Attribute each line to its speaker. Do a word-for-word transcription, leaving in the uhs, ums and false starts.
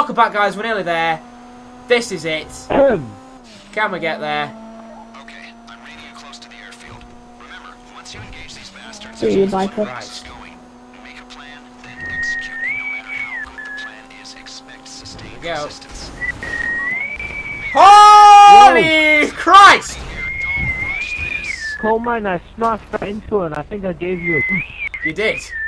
Speaker 1: Welcome back, guys. We're nearly there. This is it. Can we get there?
Speaker 2: Okay, I'm reading you close to the airfield. Remember, once you engage these bastards,
Speaker 3: See you, Michael.
Speaker 1: Right.
Speaker 2: going. Make a plan, then execute it. No matter how good the plan is, expect sustained
Speaker 1: Go.
Speaker 2: resistance.
Speaker 1: Holy Christ!
Speaker 2: Don't rush this.
Speaker 4: Coal mine, I smashed right into it and I think I gave you a boost.
Speaker 1: You did.